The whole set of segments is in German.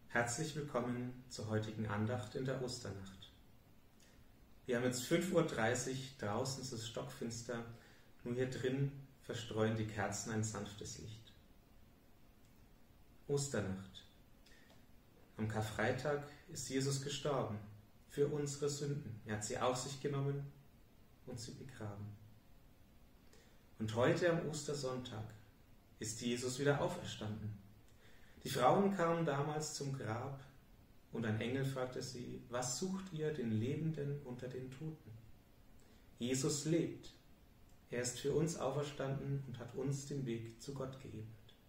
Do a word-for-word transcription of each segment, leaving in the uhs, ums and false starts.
Herzlich willkommen zur heutigen Andacht in der Osternacht. Wir haben jetzt fünf Uhr dreißig, draußen ist es stockfinster, nur hier drin verstreuen die Kerzen ein sanftes Licht. Osternacht. Am Karfreitag ist Jesus gestorben, für unsere Sünden. Er hat sie auf sich genommen und sie begraben. Und heute am Ostersonntag ist Jesus wieder auferstanden. Die Frauen kamen damals zum Grab und ein Engel fragte sie, was sucht ihr den Lebenden unter den Toten? Jesus lebt. Er ist für uns auferstanden und hat uns den Weg zu Gott geebnet.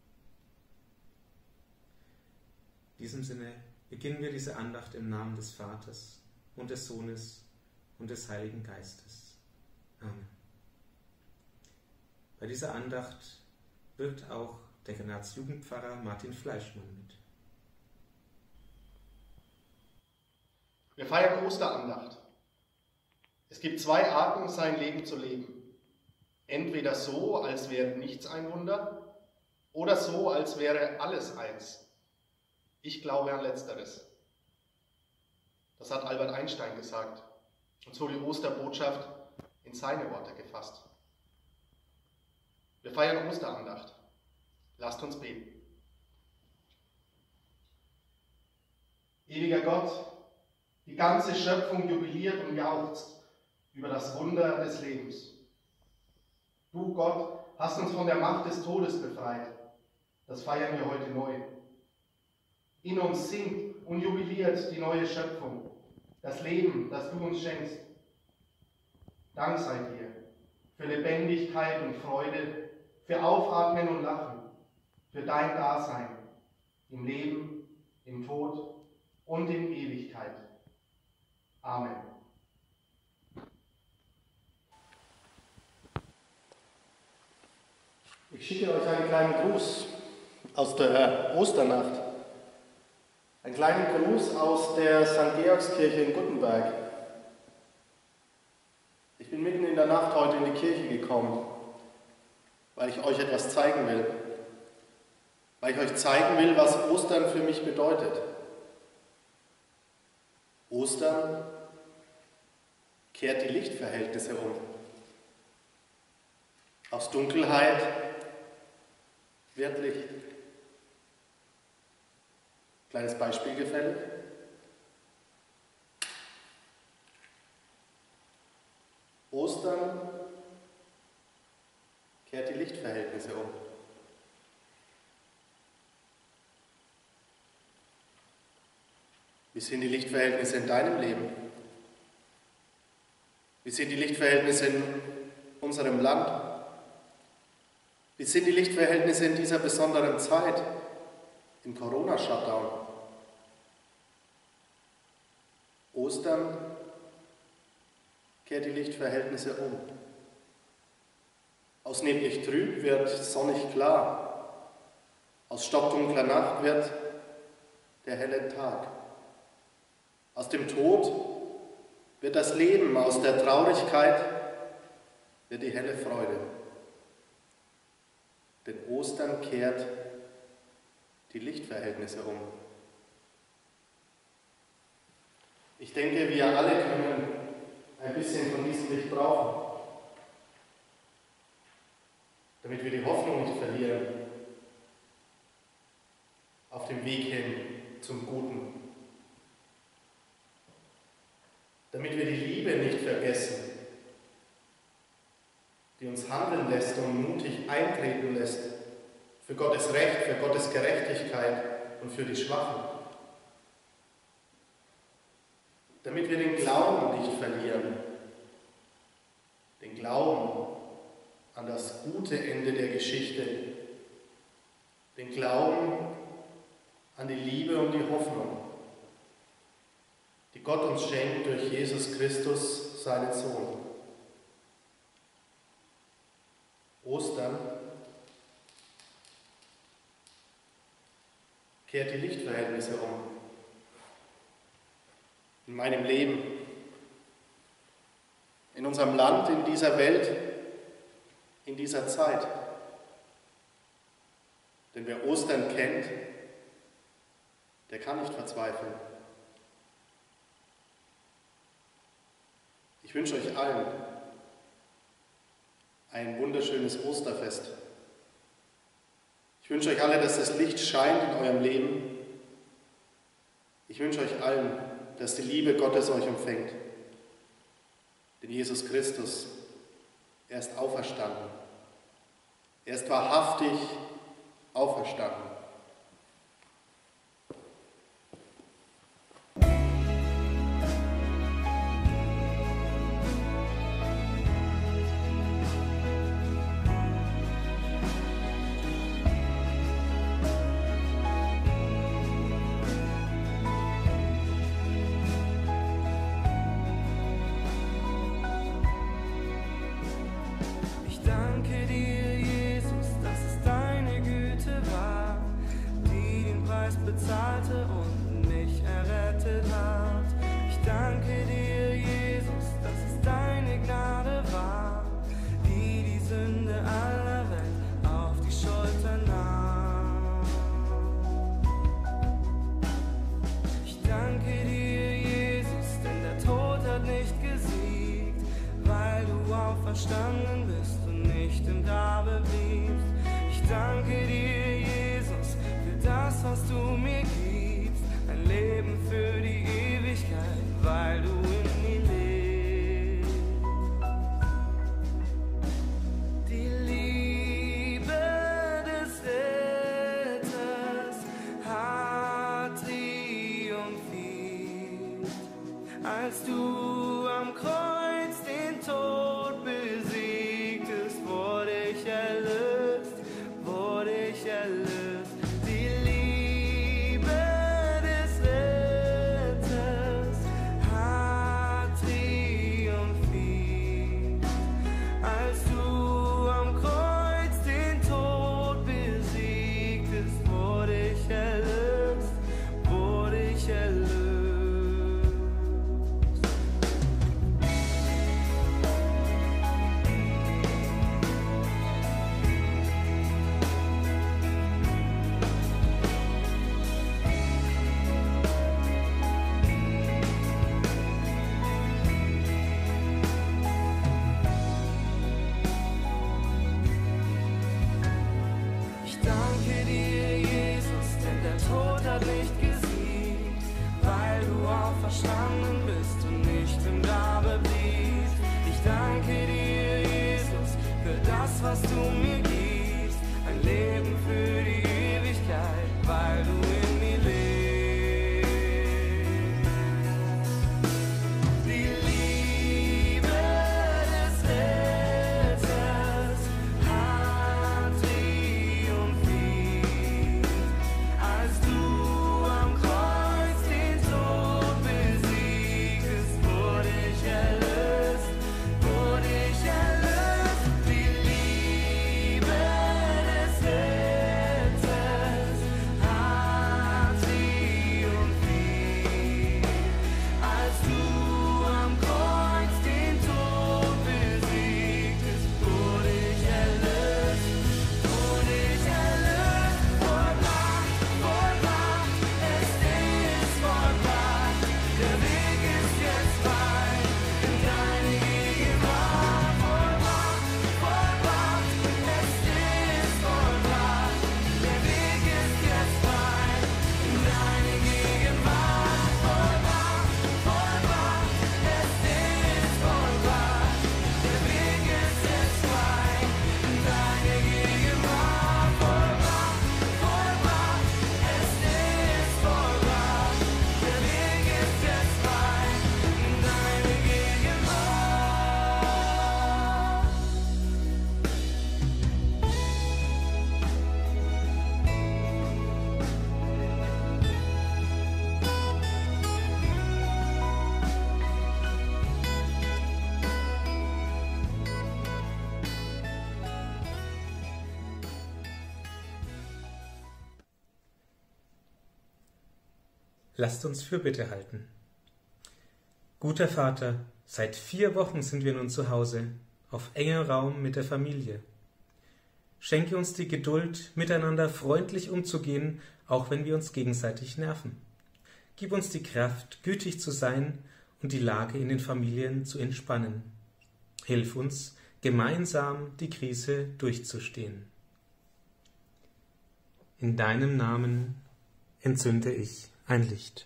In diesem Sinne beginnen wir diese Andacht im Namen des Vaters und des Sohnes und des Heiligen Geistes. Amen. Bei dieser Andacht wirkt auch der Generalsjugendpfarrer Martin Fleischmann mit. Wir feiern Osterandacht. Es gibt zwei Arten, sein Leben zu leben. Entweder so, als wäre nichts ein Wunder, oder so, als wäre alles eins. Ich glaube an Letzteres. Das hat Albert Einstein gesagt und so die Osterbotschaft in seine Worte gefasst. Wir feiern Osterandacht. Lasst uns beten. Ewiger Gott, die ganze Schöpfung jubiliert und jauchzt über das Wunder des Lebens. Du, Gott, hast uns von der Macht des Todes befreit. Das feiern wir heute neu. In uns singt und jubiliert die neue Schöpfung, das Leben, das du uns schenkst. Dank sei dir für Lebendigkeit und Freude, für Aufatmen und Lachen, für dein Dasein im Leben, im Tod und in Ewigkeit. Amen. Ich schicke euch einen kleinen Gruß aus der Osternacht. Einen kleinen Gruß aus der Sankt Georgskirche in Guttenberg. Ich bin mitten in der Nacht heute in die Kirche gekommen, weil ich euch etwas zeigen will. Weil ich euch zeigen will, was Ostern für mich bedeutet. Ostern kehrt die Lichtverhältnisse um. Aus Dunkelheit wird Licht. Kleines Beispiel gefällig. Ostern kehrt die Lichtverhältnisse um. Wie sind die Lichtverhältnisse in deinem Leben? Wie sind die Lichtverhältnisse in unserem Land? Wie sind die Lichtverhältnisse in dieser besonderen Zeit, im Corona-Shutdown? Ostern kehrt die Lichtverhältnisse um. Aus neblig trüb wird sonnig klar. Aus stockdunkler Nacht wird der helle Tag. Aus dem Tod wird das Leben, aus der Traurigkeit wird die helle Freude. Denn Ostern kehrt die Lichtverhältnisse um. Ich denke, wir alle können ein bisschen von diesem Licht brauchen, damit wir die Hoffnung nicht verlieren auf dem Weg hin zum Guten. Damit wir die Liebe nicht vergessen, die uns handeln lässt und mutig eintreten lässt für Gottes Recht, für Gottes Gerechtigkeit und für die Schwachen. Damit wir den Glauben nicht verlieren, den Glauben an das gute Ende der Geschichte, den Glauben an die Liebe und die Hoffnung, die Gott uns schenkt durch Jesus Christus, seinen Sohn. Ostern kehrt die Lichtverhältnisse um. In meinem Leben, in unserem Land, in dieser Welt, in dieser Zeit. Denn wer Ostern kennt, der kann nicht verzweifeln. Ich wünsche euch allen ein wunderschönes Osterfest. Ich wünsche euch alle, dass das Licht scheint in eurem Leben. Ich wünsche euch allen, dass die Liebe Gottes euch umfängt. Denn Jesus Christus, er ist auferstanden. Er ist wahrhaftig auferstanden. Bezahlte und mich errettet hat. Ich danke dir, Jesus, dass es deine Gnade war, die die Sünde aller Welt auf die Schultern nahm. Ich danke dir, Jesus, denn der Tod hat nicht gesiegt, weil du auferstanden bist und nicht im Grabe bliebst. Ich danke dir, Jesus, für das, was du mir gibst, ein Leben für die Ewigkeit, weil du in mir lebst. Die Liebe des Retters hat triumphiert, als du am Kreuz den Tod besiegtest, wurde ich erlöst, wurde ich erlöst. Verstanden bist und nicht im Grabe bliebst. Ich danke dir, Jesus, für das, was du mir gibst, ein Leben für die Ewigkeit, weil du in mir lebst. Die Liebe des Retters hat triumphiert, als du am Kreuz den Tod wurde ich erlöst, wurde ich erlöst. Die Liebe des Retters hat triumphiert, als du am Kreuz den Tod besiegtest, wurde ich erlöst, wurde ich erlöst. Vollbracht, vollbracht, es ist vollbracht, der Weg ist jetzt frei, in deine Gegenwart. Vollbracht, vollbracht, es ist vollbracht, der Weg ist jetzt frei, in deine Gegenwart. Vollbracht, vollbracht, es ist vollbracht, der Weg ist jetzt frei, in deine Gegenwart. Vollbracht, vollbracht, es ist vollbracht, der Weg ist jetzt frei, in deine Lasst uns Fürbitte halten. Guter Vater, seit vier Wochen sind wir nun zu Hause, auf engem Raum mit der Familie. Schenke uns die Geduld, miteinander freundlich umzugehen, auch wenn wir uns gegenseitig nerven. Gib uns die Kraft, gütig zu sein und die Lage in den Familien zu entspannen. Hilf uns, gemeinsam die Krise durchzustehen. In deinem Namen entzünde ich ein Licht.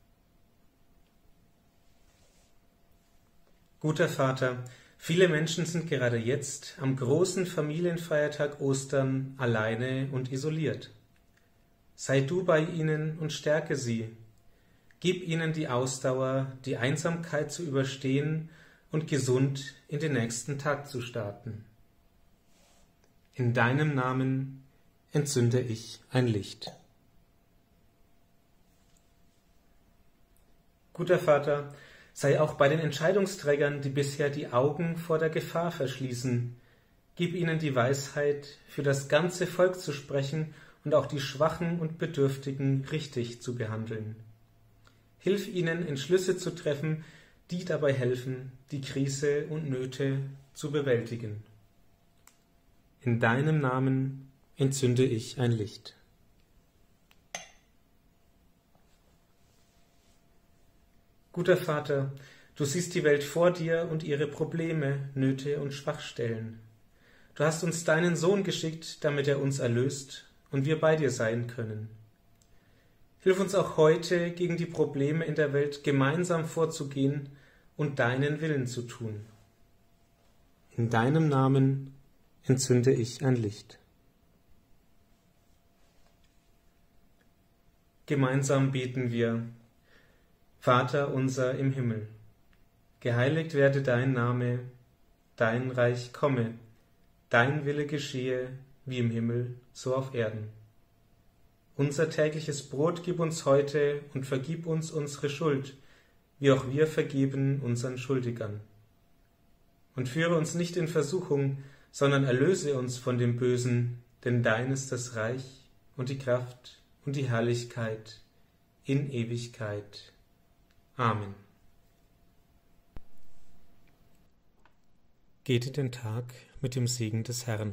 Guter Vater, viele Menschen sind gerade jetzt am großen Familienfeiertag Ostern alleine und isoliert. Sei du bei ihnen und stärke sie. Gib ihnen die Ausdauer, die Einsamkeit zu überstehen und gesund in den nächsten Tag zu starten. In deinem Namen entzünde ich ein Licht. Guter Vater, sei auch bei den Entscheidungsträgern, die bisher die Augen vor der Gefahr verschließen. Gib ihnen die Weisheit, für das ganze Volk zu sprechen und auch die Schwachen und Bedürftigen richtig zu behandeln. Hilf ihnen, Entschlüsse zu treffen, die dabei helfen, die Krise und Nöte zu bewältigen. In deinem Namen entzünde ich ein Licht. Guter Vater, du siehst die Welt vor dir und ihre Probleme, Nöte und Schwachstellen. Du hast uns deinen Sohn geschickt, damit er uns erlöst und wir bei dir sein können. Hilf uns auch heute, gegen die Probleme in der Welt gemeinsam vorzugehen und deinen Willen zu tun. In deinem Namen entzünde ich ein Licht. Gemeinsam beten wir: Vater unser im Himmel, geheiligt werde dein Name, dein Reich komme, dein Wille geschehe, wie im Himmel, so auf Erden. Unser tägliches Brot gib uns heute und vergib uns unsere Schuld, wie auch wir vergeben unseren Schuldigern. Und führe uns nicht in Versuchung, sondern erlöse uns von dem Bösen, denn dein ist das Reich und die Kraft und die Herrlichkeit in Ewigkeit. Amen. Geht in den Tag mit dem Segen des Herrn.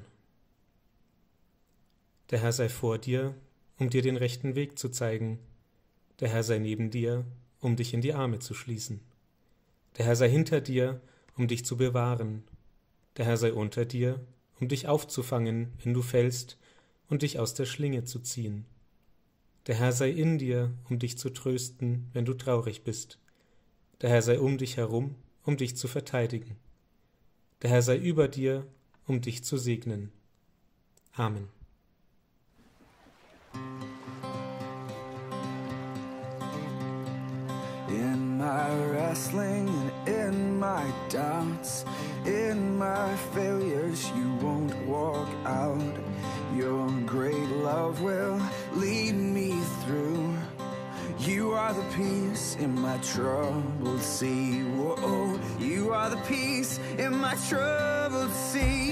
Der Herr sei vor dir, um dir den rechten Weg zu zeigen. Der Herr sei neben dir, um dich in die Arme zu schließen. Der Herr sei hinter dir, um dich zu bewahren. Der Herr sei unter dir, um dich aufzufangen, wenn du fällst, und dich aus der Schlinge zu ziehen. Der Herr sei in dir, um dich zu trösten, wenn du traurig bist. Der Herr sei um dich herum, um dich zu verteidigen. Der Herr sei über dir, um dich zu segnen. Amen. In my wrestling and in my doubts, in my failures, you won't walk out. Your great love will lead me through. You are the peace in my troubled sea. Whoa, you are the peace in my troubled sea.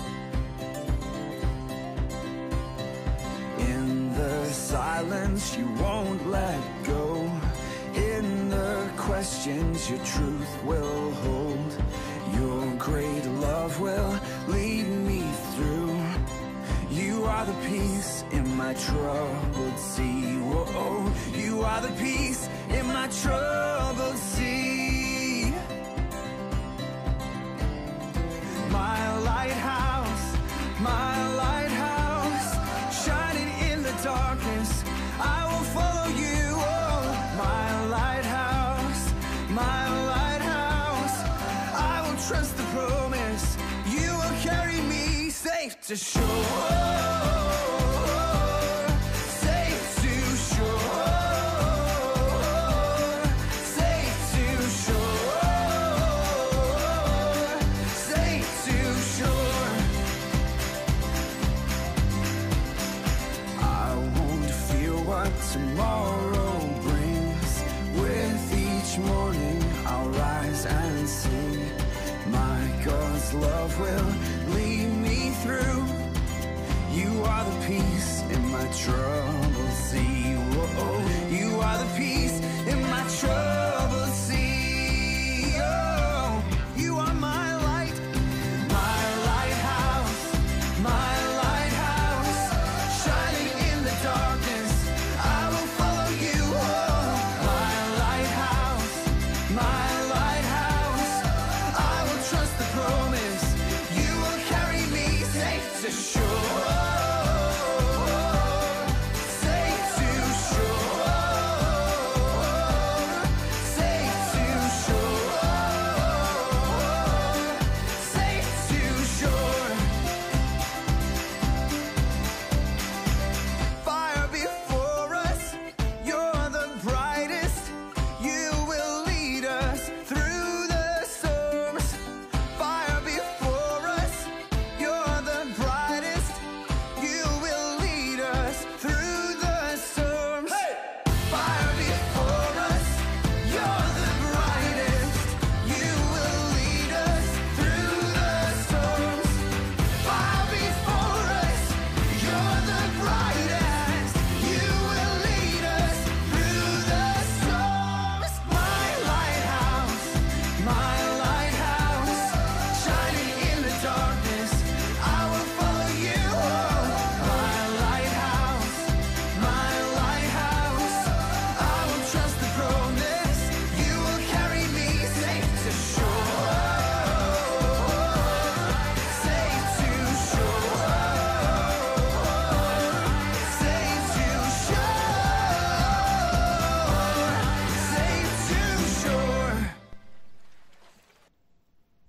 In the silence, you won't let go. In the questions, your truth will hold. Your great love will lead me through. You are the peace in my troubled sea. Whoa, you are the peace in my troubled sea. My lighthouse, my lighthouse, shining in the darkness, I will follow you. Oh, my lighthouse, my lighthouse, I will trust the promise. You will carry me safe to shore. Tomorrow brings. With each morning I'll rise and sing. My God's love will lead me through. You are the peace in my troubled sea. Whoa, you are the peace in my troubled sea. Oh, you are my light, my lighthouse, my light.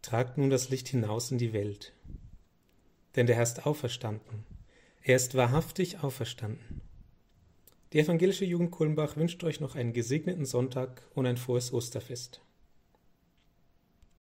Tragt nun das Licht hinaus in die Welt. Denn der Herr ist auferstanden. Er ist wahrhaftig auferstanden. Die evangelische Jugend Kulmbach wünscht euch noch einen gesegneten Sonntag und ein frohes Osterfest.